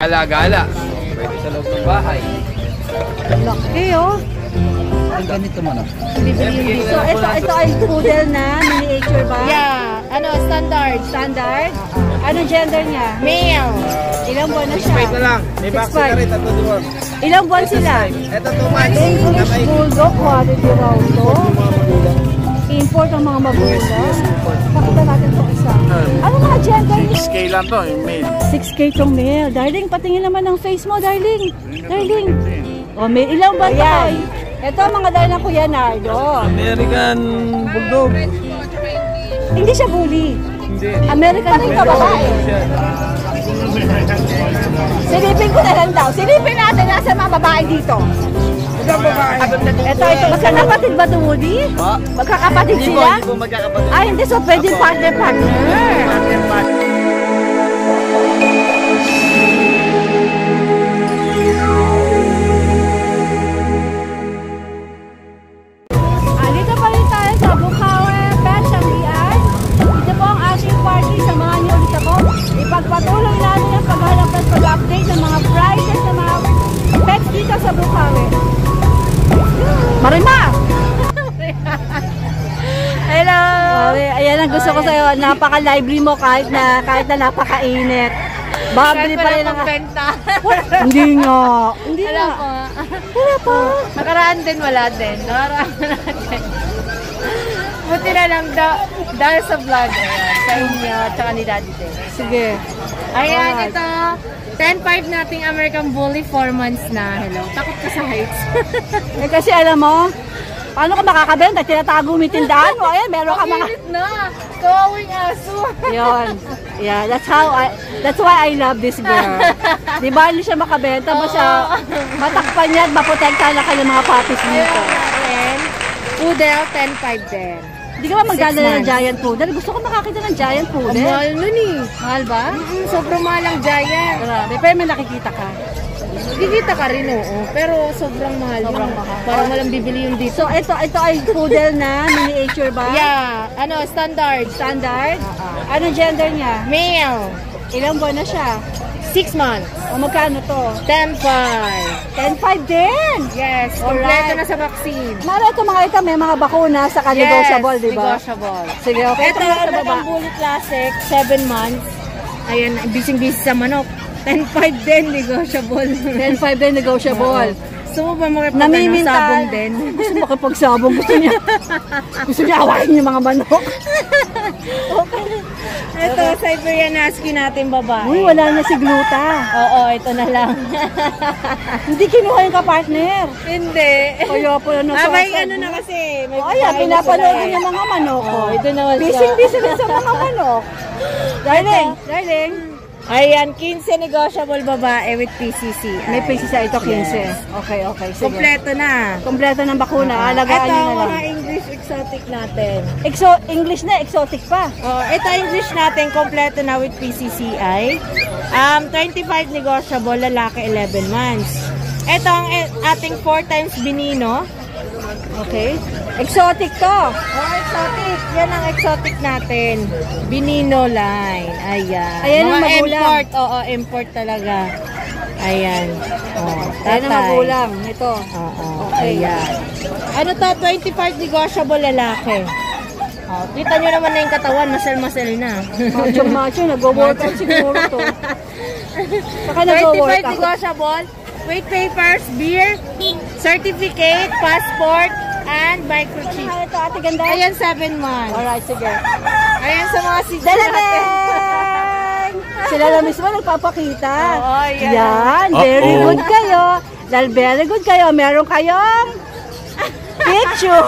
Gala-gala. Pwede sa loob ng bahay. Laki oh. Ang ganito man ah. So ito ay poodle na miniature ba? Yeah, standard. Standard? Anong gender niya? Male. Ilang buwan na siya? 6'5" na lang. May vaccine na rin, tatlo doon. Ilang buwan sila? Ito 2 months. English Bulldog, quality raw to. Import ang mga magulang. Pakita natin itong isa. Ano mga gender niya? 6K lang to, yung male. 6K itong male. Darling, patingin naman ng face mo, darling. Darling. O, may ilang ba tayo? Ito mga darling ng Kuya Nardo. American Bulldog. Hindi siya bully. Hindi. American rin ka babae. Silipin ko na lang daw. Silipin natin nasa mga babae dito. Ito, magkakapatid ba ito, Woody? Magkakapatid sila? Hindi po magkakapatid. Ay, hindi. So, pwede partner-partner. Dito pa rin tayo sa Bukawi, Petshangian. Ito po ang ating party. Samahan niyo ulit ako. Ipagpatuloy natin ang paghalap at pag-update ng mga prices ng mga pets dito sa Bukawi. Marima! Hello! Ayan ang gusto ko sa'yo. Napaka-lively mo kahit na napakainit. Babili pa rin ang... Hindi nga. Hindi nga. Wala pa. Nakaraan din, wala din. Buti na lang dahil sa vlog. Ayan, sa inyo, tsaka ni Daddy din. Sige. Ayan, ito. 10-5 nating American Bully, 4 months na. Hello. Takot ka sa heights. Eh kasi alam mo, paano ka makakabenta? Tinatago mo yung tindahan mo. Ayan, meron ka mga... Pilit na. Kawawing aso. Yun. Yeah, that's why I love this girl. Di ba hindi siya makabenta? Basta matakpan niya at maprotektahan na ka ng mga puppies dito. Ayan. Poodle, 10-5 din. Hindi ka ba magdadala ng giant poodle? Gusto ko makakita ng giant Ang poodle. mahal nun eh. Mahal ba? Sobrang mahal ang giant. Grabe. Pero may nakikita ka. Kikita ka rin, oo. Pero sobrang mahal. Sobrang yun. mahal. Parang walang bibili yun dito. So ito ay poodle na miniature ba? Yeah. Standard. Standard? Anong gender niya? Male. Ilang buwan na siya? 6 months. O magkano to? 10-5. 10-5 din! Yes. Alright. Kompleto na sa vaccine. Mara ito mga ito, may mga bakuna sa negotiable, di ba? Negotiable. Sige, okay. Ito, American Bully Classic, 7 months. Ayan, bising-busy sa manok. 10-5 din, negotiable. 10-5 din, negotiable. Gusto mo ba makipagano ng sabong din? Gusto mo makipagsabong. Gusto niya awahin yung mga manok. Okay. Ito, Siberian Husky natin babae. Uy, wala na si Gluta. Oo, ito na lang. Hindi kinuha yung kapartner. Hindi. Kaya po ano may ano na kasi. May ayan, pinapanood din yung mga manok. Ito naman siya. Busy rin sa mga manok. Darling. Ayan, 15 negotiable babae with PCC. May PCC ito, 15. Yes. Okay, sige. Kompleto na. Kompleto ng bakuna. Alagaan Ito, nyo na lang. mga English exotic natin. English na, exotic pa. Ito English natin, kompleto na with PCCI. 25 negotiable, lalaki 11 months. Ito ang ating 4 times binino. Okay. Exotic to. Exotic. Yan ang exotic natin. Binino line. Ayan. Ayan ang mga magulang. import. Oo, import talaga. Ayan. Ayan ang magulang. Ito. Oo. Okay. Ayan. Ano to? 25 negotiable lalaki. Kita nyo naman na yung katawan. Masal-masal na. Macho. Nag-workout siguro to. Saka 25 negotiable. Weight papers, beer, certificate, passport, and microchip. Ito, ate ganda. Ayan, 7 months. Alright, sige. Ayan sa mga seats Dalang! natin. Sila na mismo nagpapakita. Oo, yan. Yan, very good kayo. Dahil very good kayo, meron kayong picture.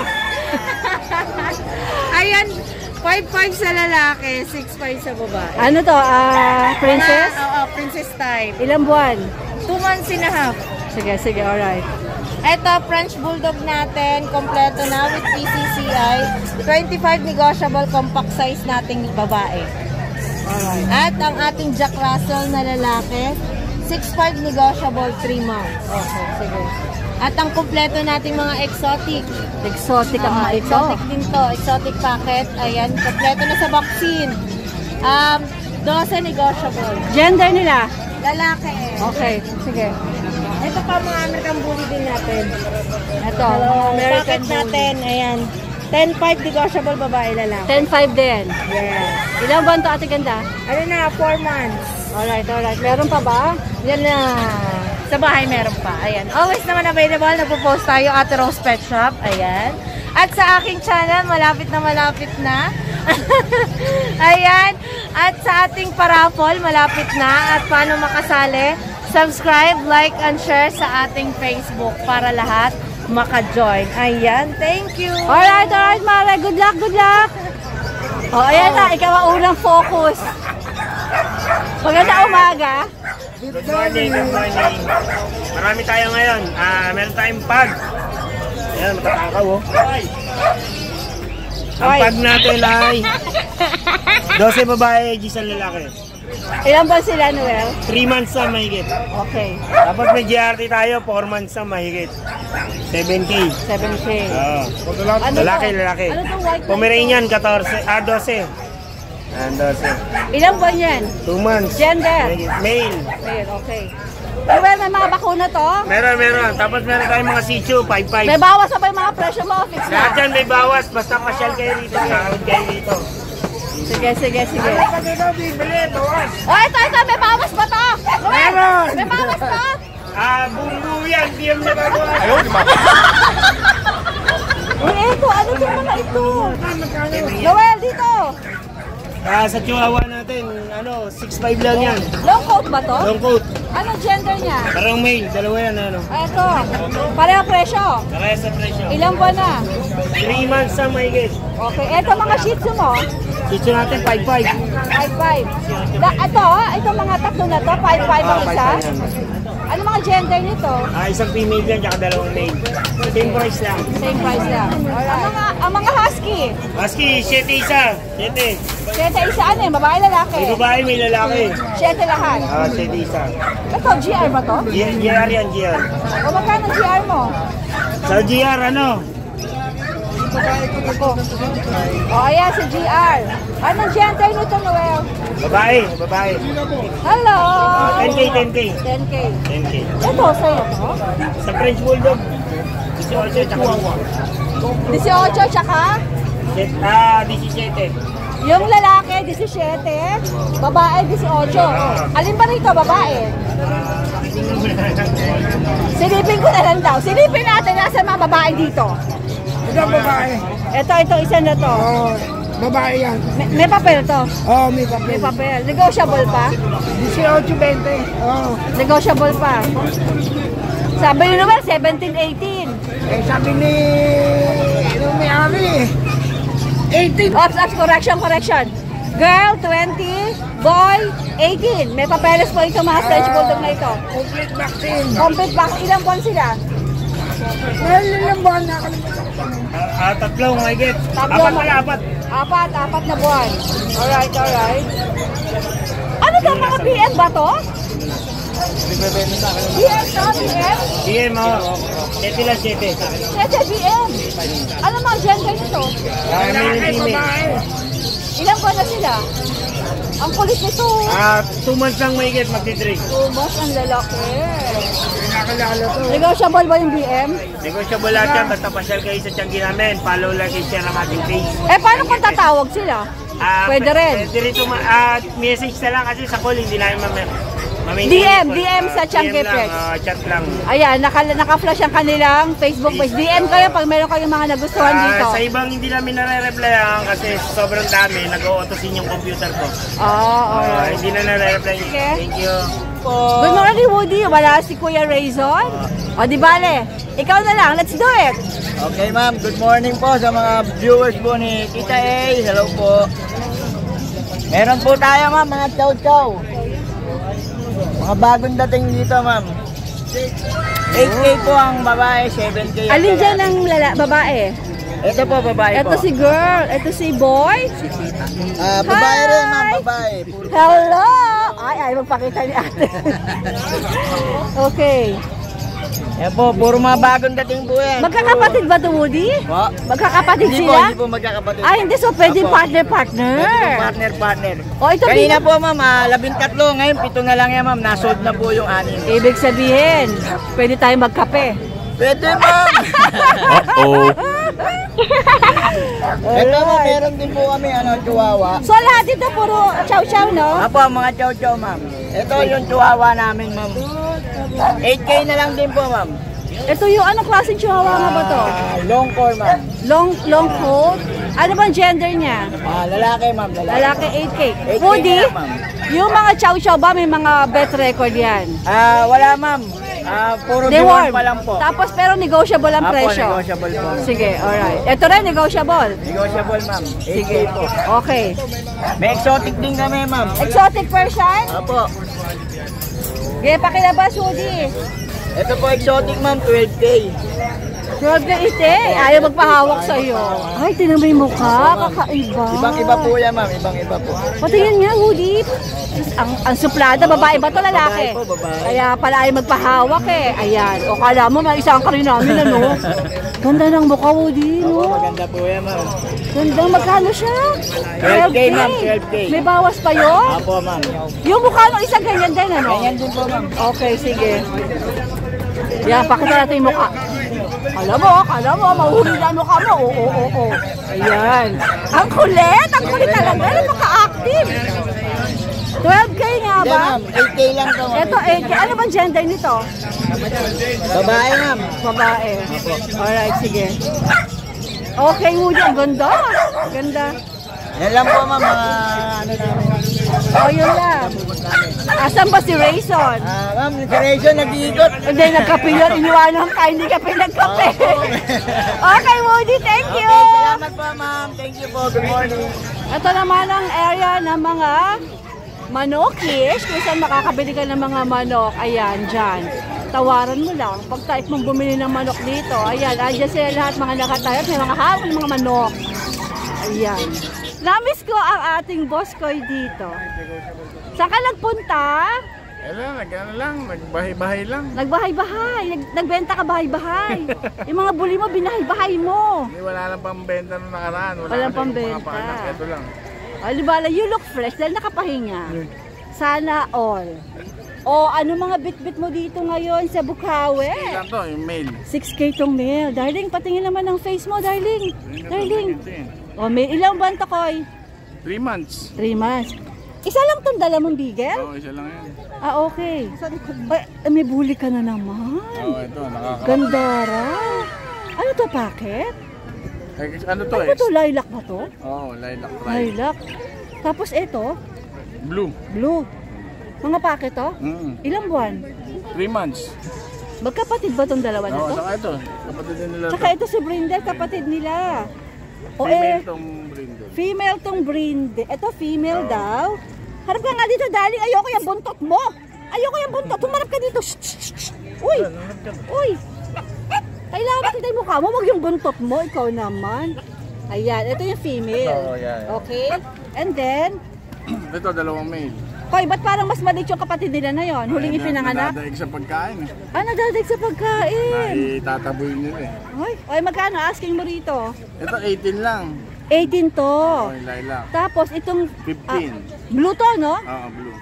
Ayan, 5'5 sa lalaki, 6'5 sa babae. Ano to, princess? Oo, princess type. Ilang buwan? 2 months and a half. Sige, alright. Ito, French Bulldog natin, kompleto na with PCCI. 25 negotiable compact size nating babae. Alright. At ang ating Jack Russell na lalaki, 6'5 negotiable, 3 months. Okay, sige. At ang kompleto nating mga exotic. Exotic ang mga ito. Exotic din to, exotic packet. Ayan, kompleto na sa vaccine. 12 negotiable. Gender nila? Lalaki. Okay, sige. Ito pa mga American Bully din natin. Ito, mga American Packet natin, ayan. 10.5 negotiable babae lalaki. 10.5 din. Yes. Ilang buwan to, ate ganda? Ano na, 4 months. Alright, alright. Meron pa ba? Yan na. Sa bahay meron pa. Ayan. Always naman available. Nagpo-post tayo at Rose Pet Shop. Ayan. At sa aking channel, malapit na. Ayan. At sa ating paraffol, malapit na. At paano makasali? Subscribe, like, and share sa ating Facebook para lahat maka-join. Ayan. Thank you. Alright, alright, Mare. Good luck, good luck. Oh, ayan na. Ikaw ang unang focus. Maganda umaga. Good morning, good morning. Marami tayo ngayon. Meron tayong pag. Ayan, matatakaw oh. Ang pag natin ay 12 babae, 10 lalaki. Ilan ba sila, Noel? 3 months na mahigit. Okay. Tapos may GRT tayo, 4 months na mahigit. 7K. 7K. Oo. Ano Lalaki, to? lalaki. Ano to, white Pomeranian, 12. 12. 12. Ilang buwan yan? 2 months. Gender? Male. Ayun, okay. Noel, may mga bakuna to? Meron. Tapos meron tayong mga Shih-Tzu, 5'5". May bawas na ba yung mga presyo mo? Fix na. Lahat yan may bawas, basta pasyal kayo rito. Sahod kayo rito. Sige. Dito, bibili, bawas. Oh, ito, may bawas ba to? Noel, Meron. may bawas to? Bumbu yan, di yung nagagawa. Uy, ito, ano yung mga ito? Noel, dito. Sa Chihuahua natin, 6'5" lang yan. Long coat ba to? Long coat. Anong gender niya? Parang male, dalawa yan, Ito, pareho presyo. Kaya sa presyo. Ilang buwan na? 3 months na mahigit. Okay, ito mga Shih Tzu mo? Shih-Tzu natin, 5'5". 5'5". Ito mga tatlo na to, 5'5 ang isa. Ano mga gender nito? Isang female yan, tsaka dalawang male. Same price lang. Same price lang. Alright. Ang mga husky? Husky, 7 isa. 7. 7 isa ano babae lalaki? May babae, may lalaki. 7 lahat. 7 isa. Ito, GR ba to? GR yan, GR. O magkano GR mo? Sa GR, O ayan, sa GR. Anong gender nito, Noel? Babae. Hello! 10K. 10K. Ito, sa'yo to? Sa French Bulldog. 18, tsaka 18, tsaka? 17. Yung lalaki, 17. Babae, 18. Alin ba rito, babae? Silipin ko na lang daw. Silipin natin nasa mga babae dito. Ito babae. Ito, isa na to. Babae yan. May papel to. May papel. May papel. Negotiable pa? 18-20. Negotiable pa. Sabi nyo naman, 17-18. Sabi ni may-ari 18. Oops, correction. Girl, 20. Boy, 18. May papeles po ito mga French Bulldog na ito. Complete vaccine. Complete box. Ilang buwan sila? Well, ilang buwan na ako. Tatlong mahigit. Apat. Apat na buwan. Alright. Ano to, mga BM ba to? BM to, BM? BM, 7 lang 7. Sete, BM. Ano mga gender nito? Male and female. Ilang buwan na sila? Ang kulit nito. 2 months lang mahigit, magti-3. Tumas ang lalaki. Nakakalala to. Negotiable ba yung BM? Negosyable lahat yan, basta pasyal kayo sa tianggi namin. Follow lang kayo share ang ating page. Paano kung tatawag sila? Pwede rin. Pwede rin message na lang kasi sa call hindi namin DM sa Tiangge Pets. Chat lang. Ayan, naka-flash ang kanilang Facebook page. DM kayo pag meron kayong mga nagustuhan dito. Sa ibang hindi namin nare-replyan kasi sobrang dami, nag-o-autosin yung computer ko. Alright. Hindi na nare-reply. Okay. Thank you. Good morning, Woody. Wala si Kuya Razon. O, di bale. Ikaw na lang. Let's do it. Okay ma'am, good morning po sa mga viewers po ni Tita A. Hello po. Meron po tayo ma'am, mga chow-chow. Mga bagong dating dito ma'am. 8K po ang babae, 7K ang Alin dyan lalaki. ang babae? Ito po babae po. Ito si girl. Ito si boy. Babae Hi! rin ma'am, babae. Puro Hello! Ay, magpakita ni ate. Okay. Yan po, puro mga bagong dating po yan. Magkakapatid ba ito, Woody? Po? Magkakapatid Hindi po, sila? hindi po magkakapatid. Ay, hindi. So, pwede Apo. partner-partner. Pwede po partner. O, ito Kanina po ma'am, 13. Ngayon, 7 na lang yan ma'am. Nasold na po yung 6. Ibig sabihin, pwede tayo magkape. Pwede ma'am. Uh-oh. Ito ma'am, meron din po kami chihuahua. So, lahat ito puro chow-chow, no? Apo, mga chow-chow ma'am. Ito yung chihuahua namin ma'am. 8K na lang din po ma'am. Ito yung anong klaseng chihuahua nga ba to? Long core ma'am. Long coat? Ano bang gender niya? Lalaki ma'am, Lalaki 8K. 8K Woody, na lang, ma'am. yung mga chow-chow ba may mga bet record yan? Wala ma'am. Puro Deworm. deworm pa lang po. Tapos pero negotiable ang Apo, presyo. negotiable po. Sige, alright. Ito rin, negotiable. Negotiable ma'am. 8K Sige. po. Okay. May exotic din kami ma'am. Exotic Persian? Apo. Sige, pakilabas, Woody. Ito po exotic ma'am, 12K. 12 na ite. Ayaw magpahawak sa'yo. Ay, tinan mo yung mukha. Kakaiba. Ibang-iba po yan ma'am, ibang-iba po. Patingin nga, Woody. Ang suplada, babae ba to lalaki? Babae po, babae. Kaya pala ay magpahawak eh. Ayan. O kala mo, may isang ka rin namin, ano? Ganda ng mukha, Woody, Opo, no? maganda po yan ma'am. Ganda, magkano siya? 12K, ma'am, 12K. May bawas pa yun? Apo ma'am. Yung mukha ng isang ganyan din, ano? Ganyan din po ma'am. Okay, sige. Yan, pakita natin yung mukha. Alam mo, mahuhuli na ang mukha mo. Oo. Ayan. Ang kulit talaga. Napaka-active. 12K nga Hindi ba? ma'am, 8K lang to ma'am. Ito 8K. Ano bang gender nito? Babae ma'am. Babae. Alright, sige. Okay, Woody. Ang ganda. Ganda. Yan lang po ma'am, mga namin. Oh, yun lang. Asan ba si Rayson? Ma'am, nag-ration, nag-iikot. Hindi, nagkape yun. Iniwanan ka. Hindi ka pinagkape. Okay, Woody. Thank you. Okay, salamat po ma'am. Thank you po. Good morning. Ito naman ang area ng mga manokish. Kung saan makakabili ka ng mga manok. Ayan, dyan. Tawaran mo lang. Pag type mong bumili ng manok dito. Ayan, andyan sila lahat mga nakatayap. May mga hawak ng mga manok. Ayan. Namiss ko ang ating boss koy dito. Saan ka nagpunta? Nagbahay-bahay lang. Nagbahay-bahay. Nagbenta ka bahay-bahay. Yung mga buli mo, binahay-bahay mo. Wala lang pambenta nung nakaraan. Walang kasi pambenta. mga paanak. Ito lang. Alibala, you look fresh dahil nakapahinga. Sana all. O ano mga bit-bit mo dito ngayon sa Bukawi? Ilan to, yung mail. 6K tong mail. Darling, patingin naman ng face mo, darling. Darling. O, may ilang buwan to, Koy? 3 months. 3 months. Isa lang tong dala mong bigel? Oo, isa lang yan. Ah, okay. Ay, may buli ka na naman. Oo, ito, nakaka... Gandara. Ano to, packet? Ano to Ano ba to, lilac ba to? Oo, lilac rice. Lilac. Tapos ito, Blue. blue. Mga packet to? Ilang buwan? 3 months. Magkapatid ba tong dalawa na Oo, to? saka ito. Kapatid din nila Tsaka ito si Brindle, kapatid nila. O Female eh, tong brindle. female tong Brindle. Ito female daw. Harap ka nga dito, darling. Ayoko yung buntot mo. Ayoko yung buntot. Humarap ka dito. Shh, shh, shh. Uy! Uy! Kailangan makita yung mukha mo. Huwag yung buntot mo. Ikaw naman. Ayan, ito yung female. Oo, yan. Okay? And then, Ito, dalawang mail. Hoy, ba't parang mas maliit yung kapatid nila na yon? Huling ipinanganak? Nadadaig sa pagkain eh. Ah, nadadag sa pagkain. Itataboy nila eh. Hoy, magkano? Asking mo rito. Ito, 18 lang. 18 to. Oo, yung lilac. Tapos itong 15. blue to, no? Oo, blue.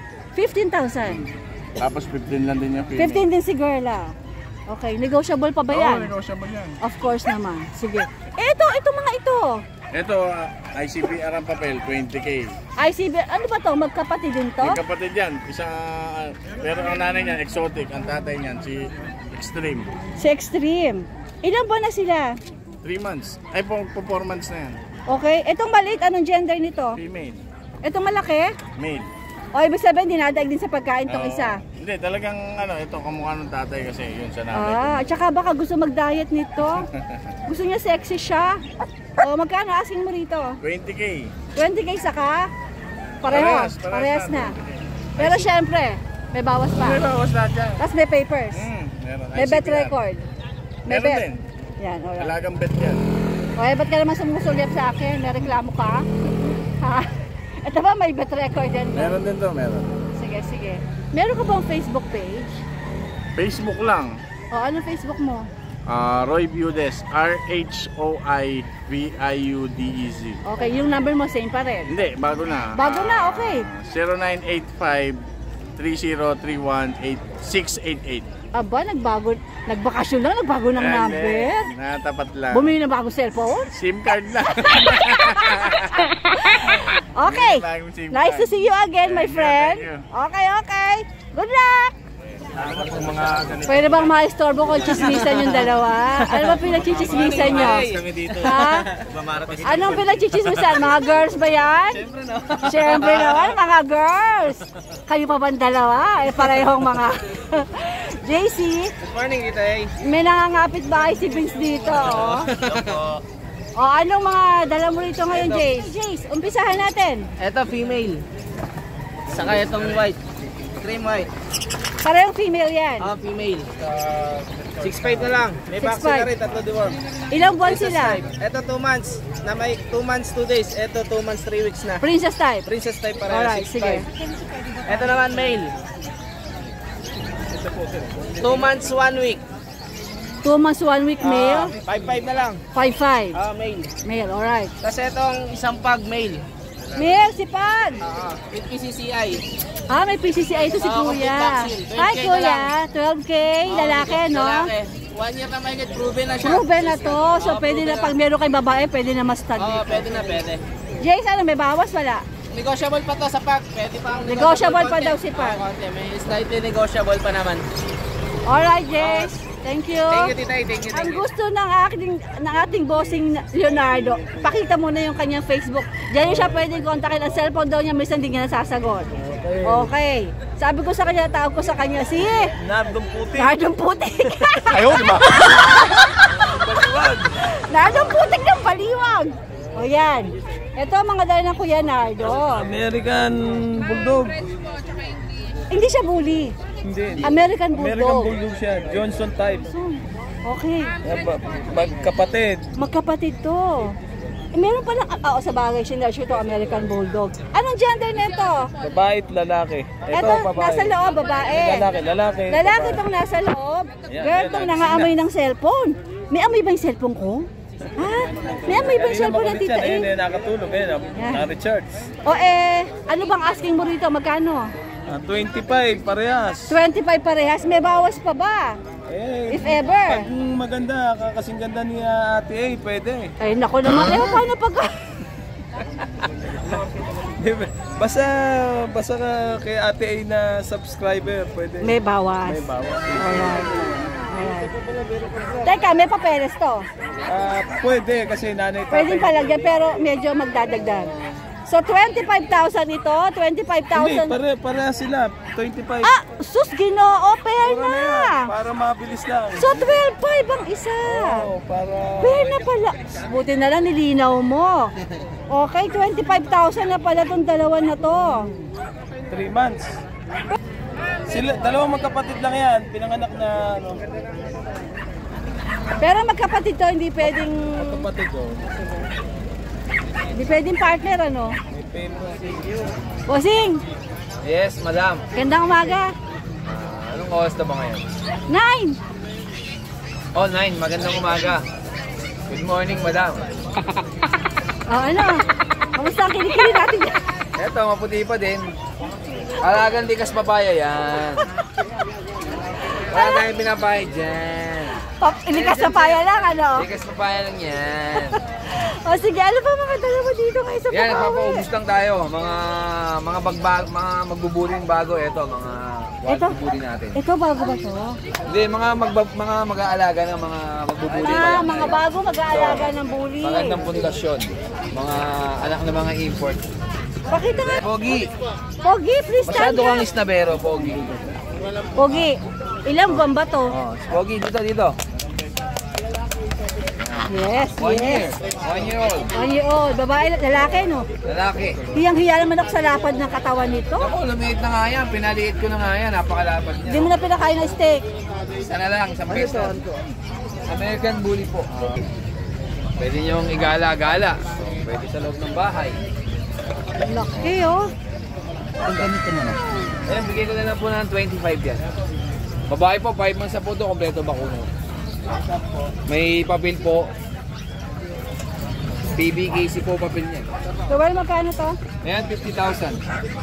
15,000. Tapos 15 lang din yung female. 15 din si Girla. Okay, negotiable pa ba Oo, yan? negotiable yan. Of course naman. Sige. Ito mga ito. Ito, ICPR ang papel, 20K. ICB, ano ba to? Magkapatid din to? May kapatid yan. Isa, pero ang nanay niyan, exotic. Ang tatay niyan, si Extreme. Si Extreme. Ilan ba na sila? 3 months. Ay, performance na yan. Okay. Itong maliit, anong gender nito? Female. Itong malaki? Male. O, ibig sabihin, dinadaig din sa pagkain tong Oo. isa. Hindi, talagang ito kamukha ng tatay kasi yun sa nanay. At saka baka gusto mag-diet nito. Gusto niya sexy siya. O, magkano asking mo rito? 20K. 20K saka? Pareho. Parehas na. Pero syempre, may bawas pa. May bawas lahat yan. Tapos may papers. Meron. May bet ICPR. record. May Meron bet. din. Yan, alright. Alagang bet yan. Okay, ba't ka naman sumusulyap sa akin? May reklamo ka? Ha? Ito ba may bet record din? Meron din to, meron. Sige, sige. Meron ka bang Facebook page? Facebook lang. O, ano Facebook mo? Roy Viudez, RHOIVIUDEZ. Okay, yung number mo same pa rin. Hindi, bago na. Bago na, okay. 0985-3031-688. Aba, nagbakasyon lang, nagbago ng number. Natapat lang. Bumili na bago cellphone? SIM card lang. Okay. Bagong SIM Nice to card. see you again, my Thank you, friend. thank you. Okay, okay. Good luck. Pwede bang maistorbo kung chismisan yung dalawa? Ano ba pinagchichismisan nyo? Ha? Anong pinagchichismisan? Mga girls ba yan? Siyempre naman, mga girls. Kayo pa ba ang dalawa? Parehong mga... JC, Good morning, Tita A. may nangangapit bahay si Vince dito. Oh. O, anong mga dala mo rito ngayon, Jace? Jace, umpisahan natin. Ito, female. Saka itong white. Cream white. Parehong female yan. Female. 6'5 na lang. May 6'5. vaccine na rin, 3 deworm. Ilang buwan sila? Ito 2 months. Na may 2 months, 2 days. Ito 2 months, 3 weeks na. Princess type. Princess type para Alright, 6'5. sige. Ito naman male. 2 months, 1 week. 2 months, 1 week male. 5'5 na lang. 5'5. Male. Male, alright. Tapos itong isang pug male. Male, si Pag. With PCCI. May PCCI ito si Complete Kuya. vaccine. 12K Hi na Kuya, lang. 12K, lalaki no? Lalaki. 1 year na may get proven na siya. Proven na to. So pwede na pag meron kay babae, pwede na ma-stud Oo, dito. pwede na, pwede. Jace, ano, may bawas wala? Negotiable pa to sa pack. Pwede pa ang Negotiable pa konti. daw si Pac. Konti. May slightly negotiable pa naman. Alright, Jace. Thank you. Thank you, Tita. Thank you. Ang gusto ng ating bossing Leonardo, pakita mo na yung kanyang Facebook. Diyan siya pwedeng kontakin. Ang cellphone daw niya, minsan hindi niya nasasagot. Okay. Sabi ko sa kanya, tawag ko sa kanya, si Nardong puti. Nardong Putik. Ayaw, di ba? Nardong Putik ng Baliwag. O yan. Ito ang mga dala ng Kuya Nardo. American Bulldog. Hindi siya bully. Hindi. American Bulldog. siya. Johnson type. Okay. Magkapatid. Magkapatid to. Meron pa lang, sa bagay, sinerge ito, American Bulldog. Anong gender nito? Babae at lalaki. Ito, nasa loob, babae. Lalaki. Lalaki itong nasa loob. Yan, Girl, yan, itong nangaamoy ng cellphone. May amoy ba yung cellphone ko? Ha? May amoy ba yung cellphone ng tita Ayun, eh? nakatulog. Ayun, na-recharge. O ano bang asking mo rito? Magkano? 25, parehas. 25 parehas. May bawas pa ba? Eh, If ever. pag maganda, kasing ganda ni Ate A, pwede. Ay, naku naman. Paano pag... Basta ka kay Ate A na subscriber, pwede. May bawas. May bawas. Alright. Alright. Teka, may papeles to. Pwede kasi nanay tatay. Pwedeng palagyan pero medyo magdadagdag. So 25,000 ito, 25,000. Hindi, pareha sila. 25. Sus, Ginoo, pair Mura na yan, na. para mabilis lang. So 12,500 ang isa. Oo, para... Pair na pala. Buti na lang nilinaw mo. Okay, 25,000 na pala tong dalawa na to. 3 months. Sila, dalawang magkapatid lang yan. Pinanganak na ano, Pero magkapatid to, hindi pwedeng kapatid ko. hindi pwedeng partner ano. May paper. Bossing, Yes, madam. gandang umaga. Anong oras na ba ngayon? 9. Oh, 9. Magandang umaga. Good morning, madam. Ano? Kamusta ang kinikili natin? Eto, maputi pa din. Alagang likas papaya yan. Wala tayong pinapahid dyan. Ilikas na paya lang ano? Likas papaya lang yan. O sige, ano pa mga dala mo dito ngayon sa Yan, Bukawi? nagpapaubos lang tayo. Mga magbuburing bago. Eto, mga wild Ito? buburi natin. Ito bago ba to? Hindi, mga mag-aalaga ng mga magbuburi pa lang. Mga bago mag-aalaga ng bully. Magandang pundasyon. Mga anak ng mga import. Pakita nga. Pogi. Pogi, please stand Masyado kang up. isnabero, Pogi. Pogi, ilang buwan ba to? Oh, Pogi, dito. Yes, 1 year. yes. 1 year old. 1 year old. Babae, lalaki no? Lalaki. Hiyang-hiya naman ako sa lapad ng katawan nito. Ako, lumiit na nga yan. Pinaliit ko na nga yan. Napakalapad niya. Hindi mo na pinakain ng steak. Isa na lang, isang peso. American Bully po. Pwede niyong igala-gala. So, pwede sa loob ng bahay. Laki oh. Ang ganito naman. Ayan, bigay ko na lang po ng 25 yan. Babae po, 5 months na po ito, kompleto bakuna. May papel po. PBKC po papel niya. Joel, magkano to? Ayan, 50,000.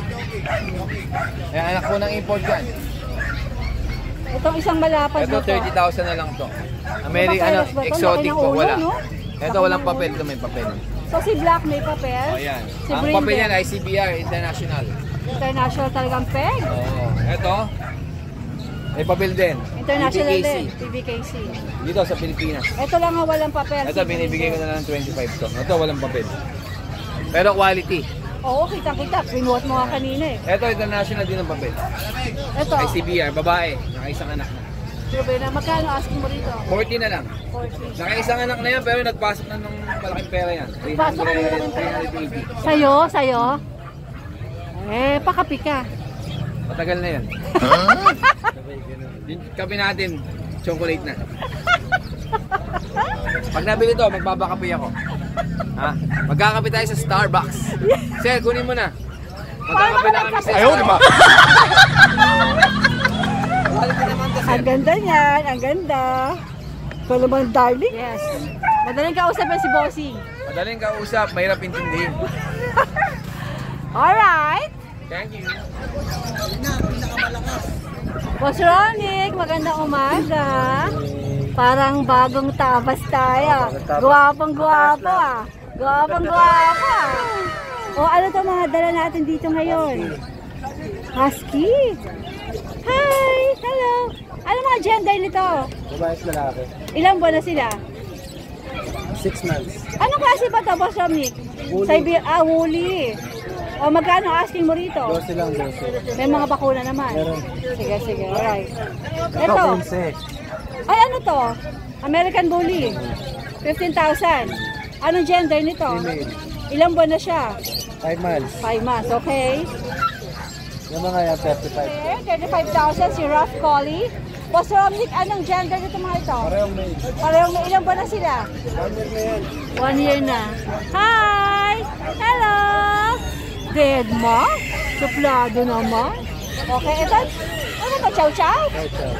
Ayan, anak ko ng import yan. Itong isang malapad Ito, na to. 30,000 na lang to. American, Papeles ba to? exotic Laki ng po, ulo, wala. no? Ito, walang papel. Ito may papel. So si Black may papel. O, yan. Si Ang Brindle. papel yan, ICBR, International. International talagang peg. Oo. Ito, may papel din. International PBKC. din. PBKC. Dito sa Pilipinas. Ito lang ang walang papel. Ito, binibigay ko na lang ng 25 to. Ito, walang papel. Pero quality. Oo, kita-kita. Pinuot mo nga kanina eh. Ito, international din ang papel. Ito. ICBR, babae. Nakaisang anak na. Grabe na. Magkano asking mo rito? 40 na lang. 40. Nakaisang anak na yan, pero nagpasok na ng malaking pera yan. Nagpasok na ng malaking pera. 380. Sa'yo? Sa'yo? Eh, pakapi ka. Matagal na yan. Yung kape natin, chocolate na. Pag nabili to, magbabakape ako. Ha? Magkakape tayo sa Starbucks. Sir, kunin mo na. Magkakape na kami sa Ayaw, di ba? Ang ganda niyan. Ang ganda. Ikaw naman, darling. Yes. Madaling kausapin si Bossing. Madaling kausap, mahirap intindihin. Alright. Thank you. Boss Ronick, magandang umaga. Parang bagong tabas tayo. Guwapang-guwapo ah. Guwapang-guwapo ah. O ano to mga dala natin dito ngayon? Husky. Hi! Hello! Ano mga gender nito? Babae at lalaki. Ilang buwan na sila? 6 months. Anong klase ba ito, Boss Ronick? Woolly. O magkano asking mo rito? 12 lang, 12. May mga bakuna naman. Meron. Sige. Alright. Ito. Ay, ano to? American Bully. 15,000. Anong gender nito? Female. Ilang buwan na siya? 5 months. 5 months, okay. Yung mga yan, 35. Okay, 35,000 si Rough Collie. Boss Romnick, anong gender nito mga ito? Parehong may. Parehong na ilang buwan na sila? 1 year na yan. 1 year na. Hi! Hello! Dead ma? Suplado naman. Okay, ito. Ano ba, chow-chow? Chow.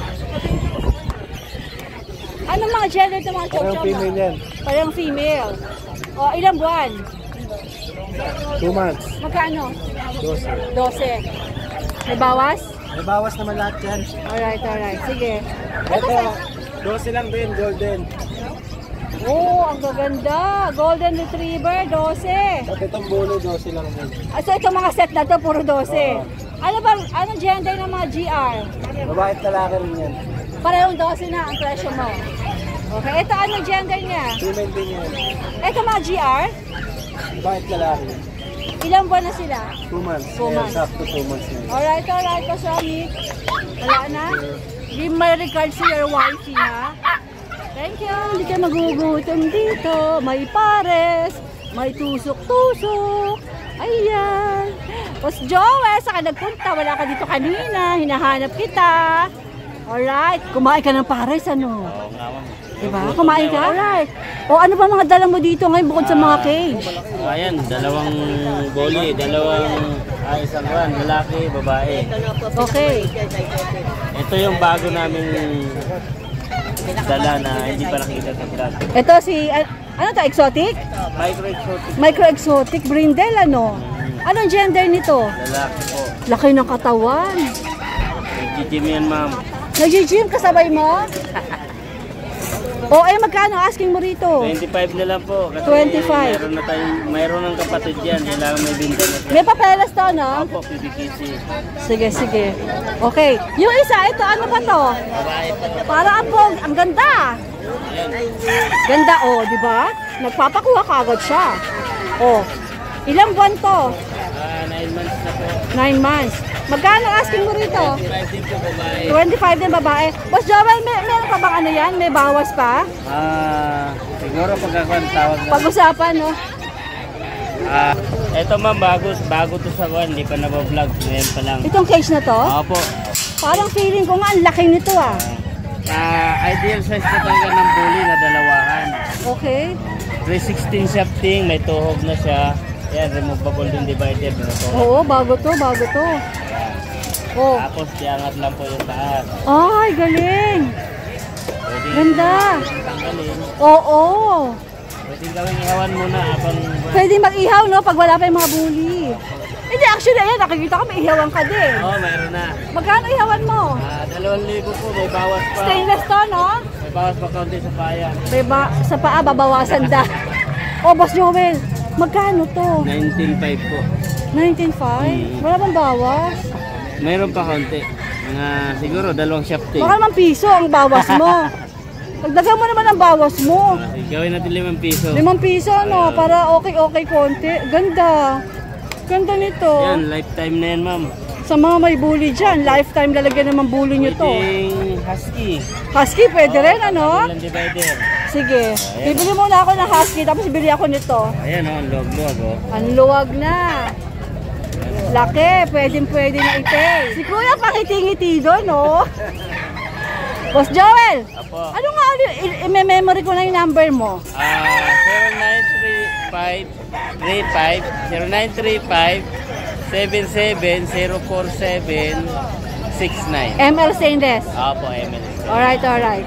Anong mga gender ito mga chow-chow? Parehong female yan. Parehong female. O, ilang buwan? 2 months. Magkano? 12. 12. May bawas? May bawas naman lahat yan. Alright. Sige. Ito, 12 lang din, golden. Oh, ang gaganda. Golden Retriever, 12. At itong bully, 12 lang din. So, itong mga set na to, puro 12. Anong gender ng mga GR? Babae at lalaki rin yan. Parehong 12 na ang presyo mo. Okay, ito anong gender niya? Female din yan. Ito mga GR, Babae at lalaki. ilang buwan na sila? 2 months. 2 months. Yes, up to 2 months na. Alright, Kasami. Wala na? Give my regards to your wifey, ha? Thank you. Hindi ka magugutom dito. May pares. May tusok-tusok. Ayan. Boss Joel, saan ka nagpunta? Wala ka dito kanina. Hinahanap kita. Alright. Kumain ka ng pares, ano? Oo nga, ma'am. Diba? Kumain ka? Alright. O ano ba mga dala mo dito ngayon bukod sa mga cage? Ayan, dalawang bully, isang run, lalaki, babae. Okay. Ito yung bago naming dala na hindi pa nakita sa vlog. Ito si, ano to, exotic? Micro-exotic, Micro-exotic brindle, ano? Anong gender nito? lalaki po. Laki ng katawan. Nag-gym yan, ma'am. Nag-gym kasabay mo? O, magkano asking mo rito? 25 na lang po. Kasi 25. mayroon ng kapatid yan. Kailangan may binta na siya. May papeles to, no? Opo, PBKC. Sige. Okay. Yung isa, ito, ano ba to? Para ang ganda. Ganda, di ba? Nagpapakuha ka agad siya. Ilang buwan to? 9 months na po. 9 months. Magkano asking mo rito? 25 din po, babae. 25 din babae. Boss Joel, meron pa bang ano yan? May bawas pa? Siguro pagkakantawag na. Pag-usapan, no? Ito ma'am, bago to sa one. Hindi pa nabablog. Ngayon pa lang. Itong cage na to? Opo. Parang feeling ko nga, ang laki nito ah. Ideal size na talaga ng bully na dalawahan. Okay. 316 shafting, may tuhog na siya. Yan, removable din divider. Oo, bago to. Oh. Tapos iangat lang po yung taas. Ay, galing. Pwede Ganda. tanggalin. Oo. Pwede gawing ihawan muna habang Pwede mag-ihaw, no? Pag wala pa yung mga bully. Hindi, actually, ayan, nakikita ko may ihawan ka din. mayroon na. Magkano ihawan mo? 2,000 po, may bawas pa. Stainless to, no? May bawas pa kaunti sa paya. Sa paa, babawasan da. Oh, Boss Joel, magkano to? 19,500 po. 19.5? Wala bang bawas? Mayroon pa kaunti. Mga siguro 2 shafting. Baka naman piso ang bawas mo. Dagdagan mo naman ang bawas mo. Gawin natin 5 piso. 5 piso, no? Para okay konti. Ganda. Ganda nito. Yan, lifetime na yan, ma'am. Sa mga may bully dyan, lifetime lalagyan naman bully nyo to. Pwedeng husky. Husky, pwede rin, ano? Ilang divider. Sige. Bibili muna ako ng husky, tapos bibili ako nito. Ayan, ang log-log, oh. Ang luwag na. Laki, pwede na ite. Si Kuya pakiti-ngiti doon, no? Boss Joel, Apo. ano nga, i-memory ko na yung number mo. 0935-047-047-69. ML Stainless. Apo, ML. Alright.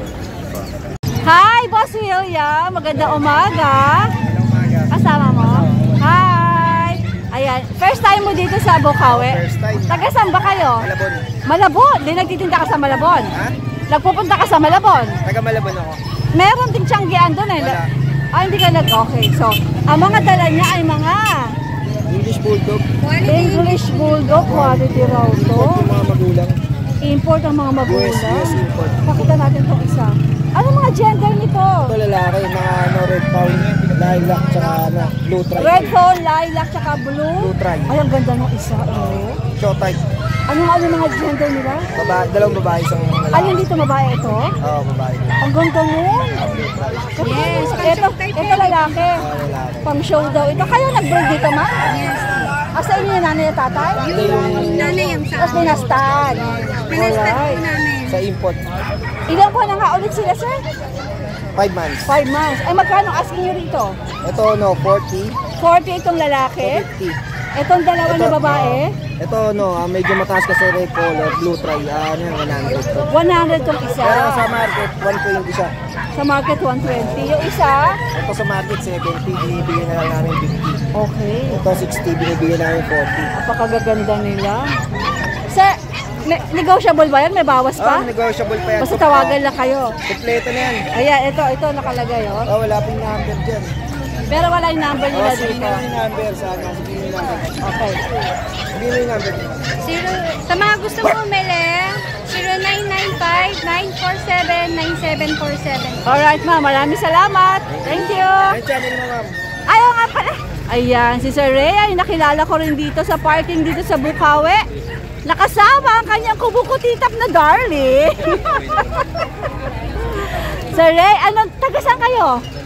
Hi, Boss William. Magandang umaga. Kasama mo? Hi. Ayan, first time mo dito sa Bukawi? First time. Taga saan ba kayo? Malabon. Malabon. Di nagtitinda ka sa Malabon? Ha? Nagpupunta ka sa Malabon? Taga Malabon ako. Meron ding tiyanggian doon eh. Wala. Hindi ka okay. So, ang mga dala niya ay mga English Bulldog. English Bulldog. Quality raw to. Yung mga magulang. Import ang mga magulang. US import. Pakita natin itong isa. Ano mga gender nito? Ito lalaki, mga red pound, lilac, tsaka blue tri. Red phone, lilac, tsaka blue. Blue tri. Ay, ang ganda ng isa. Oh. Show type. Ano mga gender nila? Dalawang babae, isang lalaki. Ayun dito, babae ito? Oo, babae. Ang ganda nun. Yes, ito lalaki. Lalaki. Pang show daw ito. Kayo nag-breed dito, ma? Yes. Sa inyo yung nanay at tatay? Yung Nanay yung sa akin. Pinastan. Pinastan po namin. sa import. Ilan po na nga ulit sila, sir? 5 months. 5 months. Ay, magkano asking nyo rito? Ito, 40. 40 itong lalaki. 50. Itong dalawa na babae. Ito, medyo mataas kasi red color, blue tri. 100 to. 100 itong isa. Pero sa market, 120 siya. Sa market, 120. Yung isa? Ito sa market, 70. Binibigyan na lang namin 50. Okay. Ito, 60. Binibigyan namin 40. Napakagaganda nila. Sir, negotiable ba yan? May bawas pa? Negotiable pa yan. Basta tawagan lang kayo. Kompleto na yan. Ayan, ito nakalagay, oh. Wala pong number dyan. Pero wala yung number nila Sige dito. na yung number sa akin. Sige na yung number. Okay. Sige na yung number. Sa mga gusto mo umili, 0995-947-9747. Alright, ma'am. Maraming salamat. Thank you. Ay, channel mo, ma'am. Ayaw nga pala. Ayan, si Sir Ray ay nakilala ko rin dito sa parking dito sa Bukawi. Nakasama ang kanyang kubukutitap na darling. Sir Ray, taga saan kayo?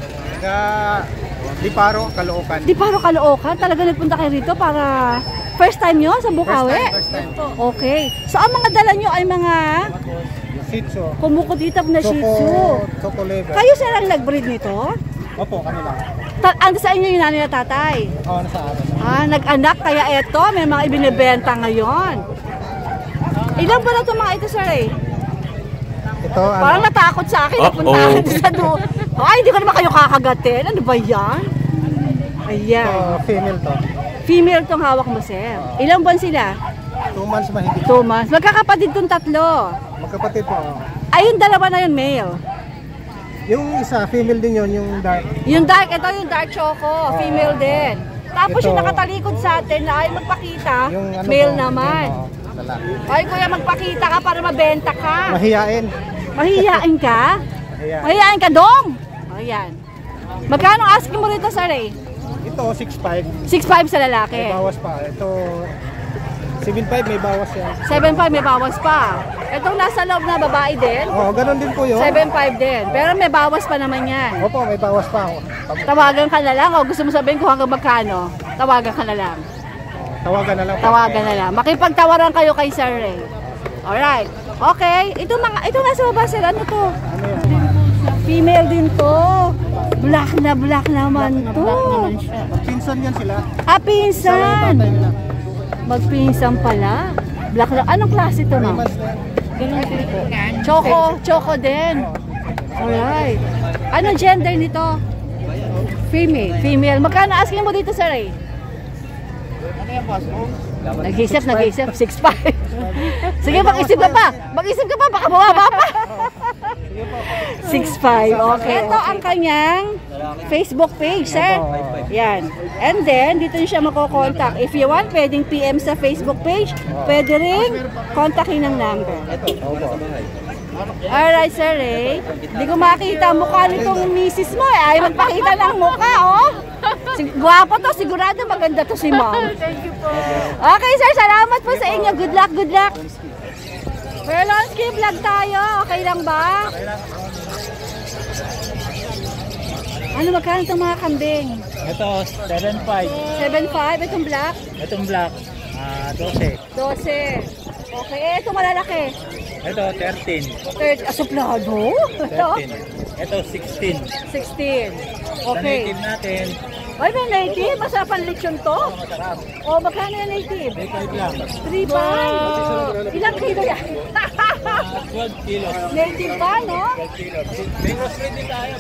Liparo, Caloocan. Di paro Caloocan, talaga nagpunta kayo rito para first time nyo sa Bukawi? First time. Okay. So ang mga dala nyo ay mga Shih Tzu. kumukutitap na Shih Tzu. Choco liver. Kayo sir ang nag-breed nito? Opo, kanila. Ando sa inyo yung nanay at tatay? Oo, nasa akin. Nag-anak kaya eto, may mga ibinibenta ngayon. Ilan ba na itong mga ito, sir eh? Ito, Parang natakot sa akin, napuntahan sa doon. Ay, hindi ko naman kayo kakagatin. Ano ba yan? Ayan. female to. Female tong hawak mo, sir. Ilang buwan sila? 2 months mahigit. 2 months. Magkakapatid tong tatlo. Magkapatid po. Ay, yung dalawa na yun, male. Yung isa, female din yun, yung dark. Yung dark, ito yung dark choco. Female din. Tapos Ito, yung nakatalikod sa atin na ay magpakita, Yung male po, naman. yung, lalaki. Ay, kuya, magpakita ka para mabenta ka. Mahiyain. Mahihiyain ka? Mahiyain. Mahihiyain ka, dong! Ayan. Magkano asking mo rito, sir eh? Ito, 6'5". 6'5 sa lalaki. May bawas pa. Ito, 7'5", may bawas yan. 7'5 may bawas pa. Itong nasa loob na babae din, Oo, ganun din po yun. 7'5 din. Pero may bawas pa naman yan. Opo, may bawas pa. Tawagan ka na lang o gusto mo sabihin kung hanggang magkano? Tawagan ka na lang. Tawagan na lang. Tawagan na lang. Makipagtawaran kayo kay Sir Ray. Alright. Okay. Ito nasa baba sir. Ano to? Ano yun? Female din to. Black naman to. Pinsan yan sila. Ah, pinsan. Tatay nila. Magpinsan pala. Black na. Anong klase ito, ma'am? Ganun din po. Choco din. Alright. Anong gender nito? Female. Magkano asking mo dito, sir? Nag-isip. 6'5". Sige, mag-isip ka pa. Baka mawaba pa. 6'5". Okay. Ito ang kanyang Facebook page, sir. Yan. And then, dito siya makokontakt. If you want, pwedeng PM sa Facebook page. Pwede rin kontakin ng number. Alright, sir, Hindi ko makita ang mukha nitong misis mo, Ayaw magpakita ng mukha, Guwapo to, sigurado maganda to si ma'am. Thank you po. Okay, sir, salamat po sa inyo. Good luck. Perlonsky vlog tayo. Okay lang ba? Ano, magkano itong mga kambing? Ito, 7.5. 7.5, itong black? Itong black, 12. 12. Okay, itong malalaki? Ito, 13. 30. Suplado? 13. Ito, 16. 16. Sa Okay. native natin, Ay, may native. Masarap ang lechon to. masarap. O, magkano yung native? 3.5 lang. 3.5. Ilang kilo yan? 12 kilos. Native pa, no? 12 kilos. May crossbreed din tayo.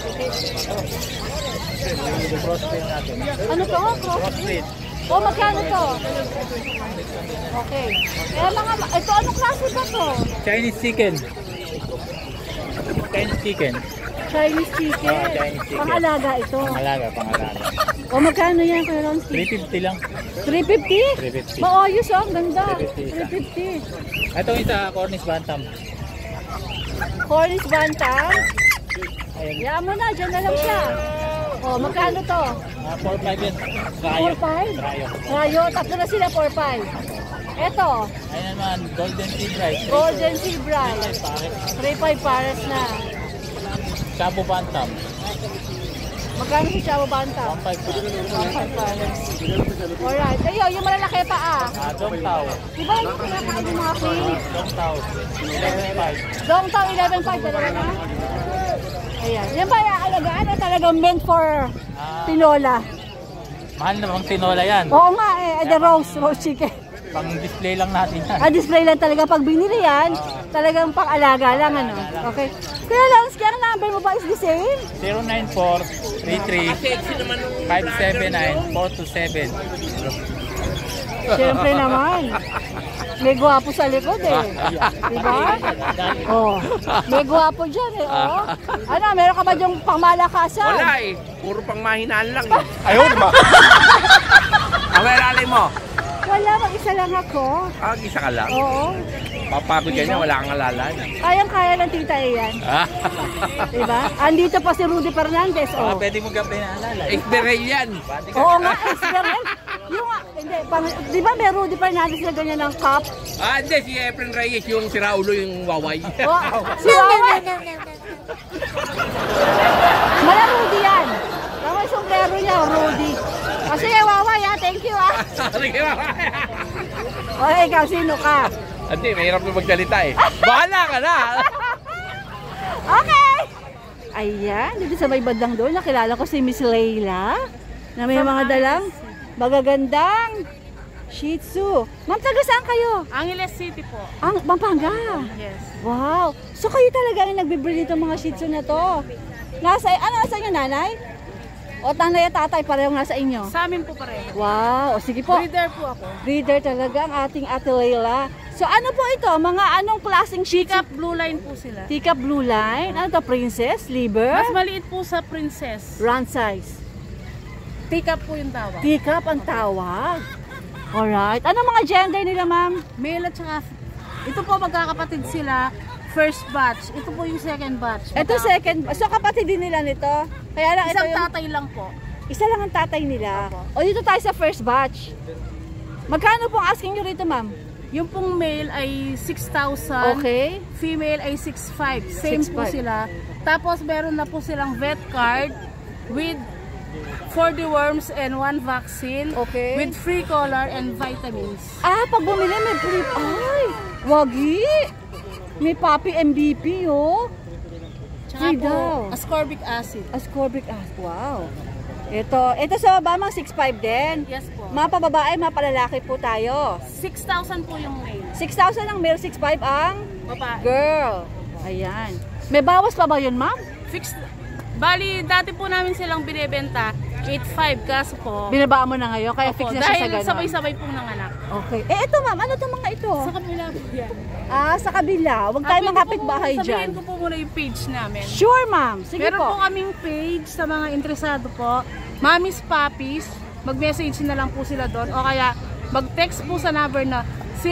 Yung crossbreed natin. Ano to? Crossbreed. O, magkano to? Okay. Eh, ito, anong klase ba to? Chinese chicken. Chinese chicken. Chinese chicken. Oh, Chinese chicken. Pang-alaga ito. Pangalaga. O, magkano yan, Kuya Ronsky? 350 lang. 350? 350. Maayos, ang ganda. 350. 350. Itong isa, Cornish Bantam. Cornish Bantam. Yan mo na, dyan na lang siya. O, magkano to? 4.5 yan. Rayo. 4.5? Rayo. Rayo, tatlo na sila, 4.5. Eto, Ayun naman, Golden Sea Bright. Golden Sea Bright. 3.5 pares na. Shabu Bantam. Magkano si Chavo Banta? 1.5 pares. Alright. Ayun, yung malalaki pa Dong Tao. Diba yung pinakain yung mga queen? Dong Tao. 11.5. Dong Tao, 11.5. Dalawa na? Ayan. Yan ba yung alagaan na talagang meant for tinola? Mahal na bang tinola yan? Oo nga the roast chicken. Pang display lang natin yan. Display lang talaga. Pag binili yan, talagang pang-alaga lang, ano? Okay. Kaya lang, ang number mo ba is the same? 094-33-579-427. Siyempre naman. May gwapo sa likod Diba? Oh. May gwapo dyan Ano, meron ka ba yung pangmalakasan? Wala puro pang mahinaan lang Ayaw ba? Ang lalay mo? Wala, mag-isa lang ako. Isa ka lang? Oo. Papagod ka niya, wala kang alalay. Kayang-kaya ng tita yan. Diba? Andito pa si Rudy Fernandez. Pwede mo gabi na alala. Experience yan. Oo nga, experience. Hindi, di ba may Rudy Fernandez na ganyan ng cup? Hindi, si Efren Reyes, yung si Raulo, yung waway. Si Wawa. Mala Rudy yan. Tama yung sombrero niya, Rudy. Kasi Wawa thank you Okay, ikaw, sino ka? Hindi, mahirap na magsalita Bahala ka na. Okay. Ayan, dito sa may bandang doon, nakilala ko si Miss Layla na may mga dalang magagandang Shih Tzu. Ma'am, taga saan kayo? Angeles City po. Pampanga? Yes. Wow. So kayo talaga ang nagbibili nito mga Shih Tzu na to? Nasa inyo, nanay? O tanay at tatay parehong nasa inyo? Sa amin po pareho. Wow. O sige po. Breeder po ako. Breeder talaga ang ating Ate Layla. So ano po ito? Mga anong klaseng Shih Tzu? Teacup Blue Line po sila. Teacup Blue Line. Ano to? Princess? Liver? Mas maliit po sa Princess. Run size? Teacup po yung tawag. Teacup ang tawag. Alright. Ano mga gender nila, ma'am? Male at saka, ito po magkakapatid sila. First batch. Ito po yung second batch. Ito second. So kapatid din nila nito? Kaya lang Isang ito yung... tatay lang po. Isa lang ang tatay nila. O dito tayo sa first batch. Magkano pong asking nyo rito, ma'am? Yung pong male ay 6,000. Okay. Female ay 6,500. Same po 6,500. sila. Tapos meron na po silang vet card with 4 deworms and 1 vaccine. Okay. With free color and vitamins. Pag bumili may free... Ay! Wagi! May Papi MVP, Tsaka Free po, daw. ascorbic acid. Ascorbic acid. Wow. Ito sa baba mga 6'5 din. Yes po. Mga pababae, mga palalaki po tayo. 6,000 po yung male. 6,000 ang male, 6,500 ang Babae. girl. Ayan. May bawas pa ba yun, ma'am? Fixed. Bali, dati po namin silang binibenta 8,500 kaso po. Binabaan mo na ngayon, kaya fix na siya sa Dahil ganon. sabay-sabay pong nanganak. Okay. Eh, ito ma'am, ano itong mga ito? Sa kabila po yan. Ah, sa kabila. Huwag tayo mga kapitbahay dyan. Sabihin ko po muna yung page namin. Sure, ma'am. Sige Meron po po. kaming page sa mga interesado po. Mommy's Puppies. Mag-message na lang po sila doon. O kaya mag-text po sa number na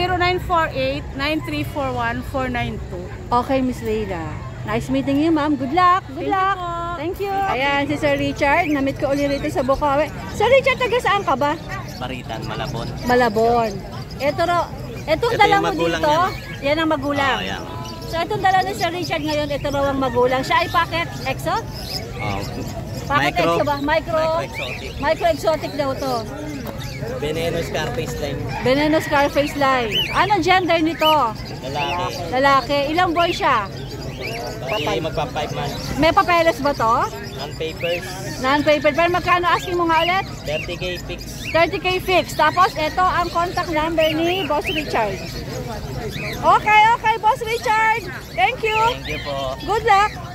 0948-9341-492. Okay, Miss Leila. Nice meeting you, ma'am. Good luck. Good Thank you luck. po. Thank you. Ayan, si Sir Richard. Namit ko ulit rito sa Bukawi. Sir Richard, taga saan ka ba? Baritan, Malabon. Malabon. Itong dala mo magulang dito, yan ang magulang. Ayan. So, itong dala ni Sir Richard ngayon, ito raw ang magulang. Siya ay packet exo? Packet exo ba? Exotic. Micro exotic daw to. Veneno Scarface line. Veneno Scarface line. Ano gender nito? Lalaki. Lalaki. Ilang boy siya? Bali magpa 5 months. May papeles ba to? Non-papers. Non-paper. Pero magkano asking mo nga ulit? 30K fix. 30K fix. Tapos, ito ang contact number ni Boss Richard. Okay, Boss Richard. Thank you. Thank you po. Good luck.